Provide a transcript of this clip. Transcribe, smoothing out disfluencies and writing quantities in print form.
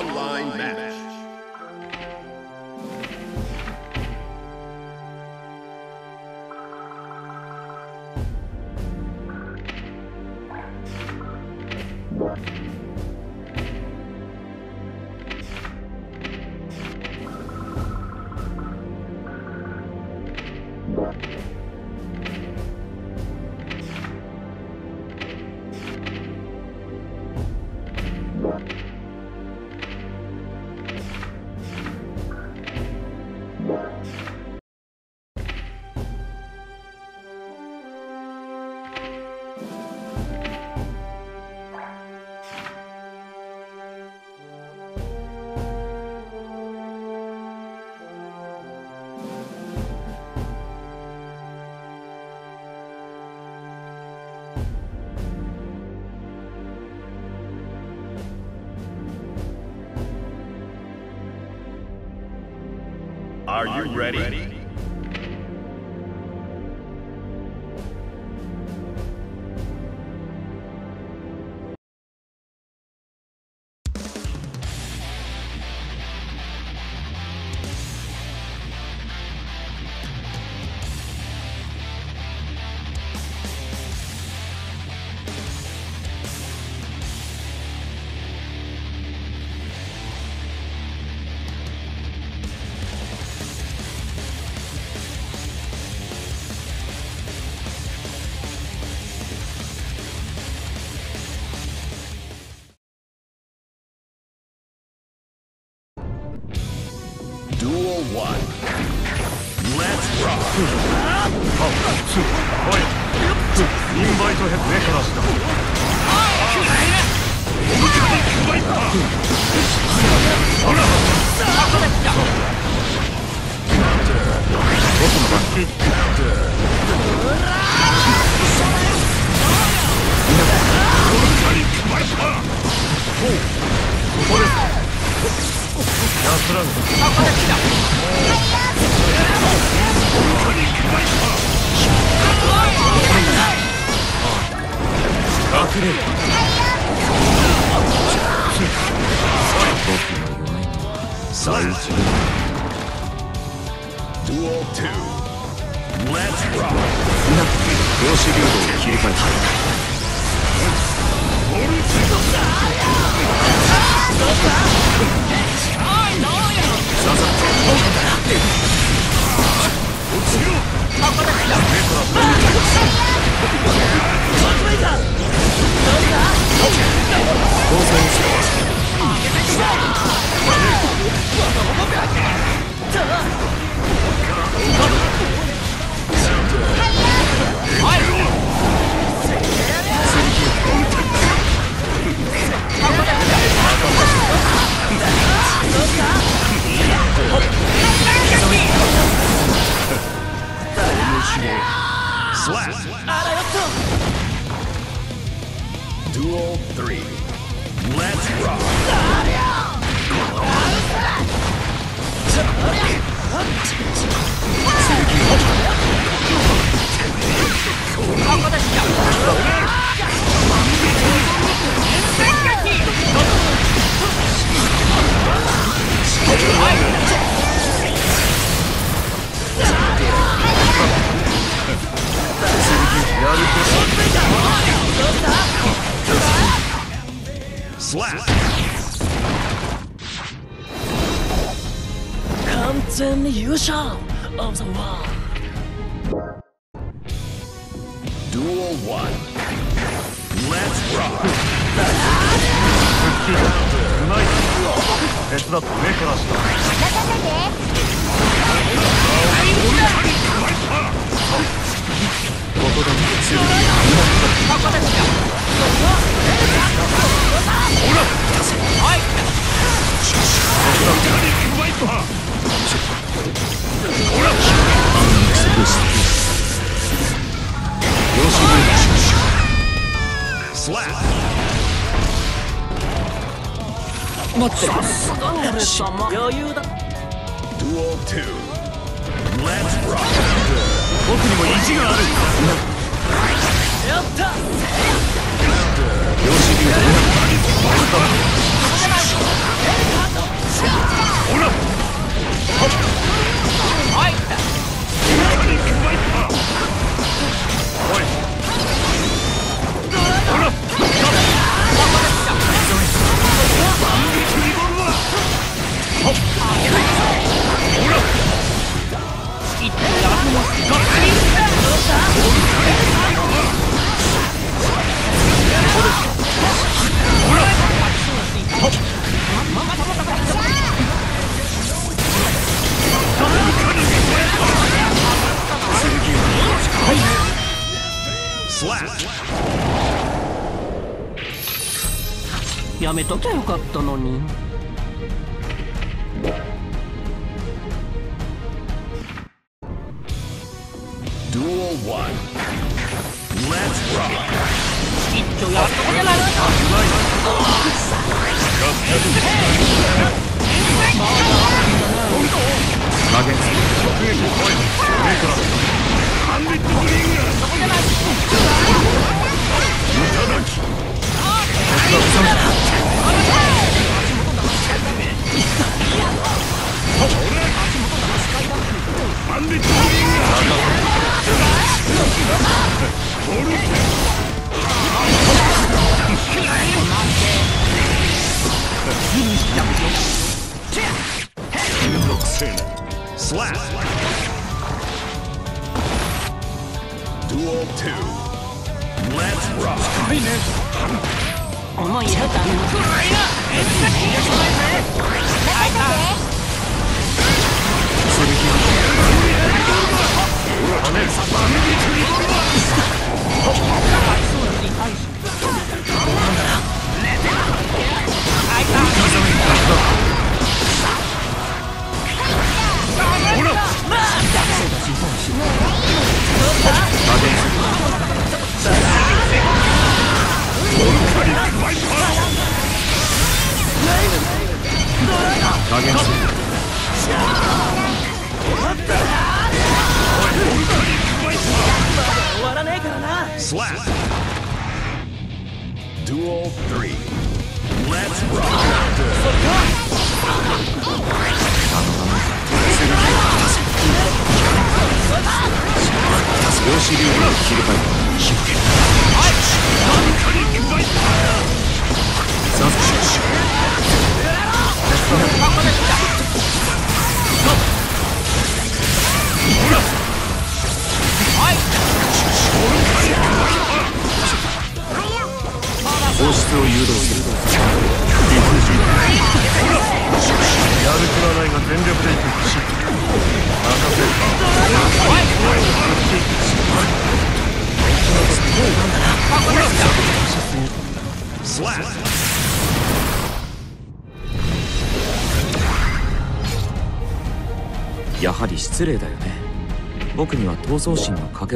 online match. Are you ready? Duel 1. Let's rock! Invite him目からした。Duel 2. Let's rock! 量子流動を切り替えた。Duel 3. Let's rock! Slap! 完全に優勝 of the world. Duel 1. Let's rock! うまい。手伝って目からした。 待って俺様余裕だ。 Duel 2. Let's rock! 僕にも意地がある。 やった。 量子流動。 やめときゃよかったのに。 Duel 1. Let's rock. 一丁やっとこじゃないの。 Slap. Duel 2. Let's rock. 思い出たの。終わらねえからな。 Slap. Duel 3. Let's rock. 量子流に切り替えた。放出を誘導する。理不尽。やる気はないが全力でいく。任せる。Slap. やはり失礼だよね。僕には闘争心のかけら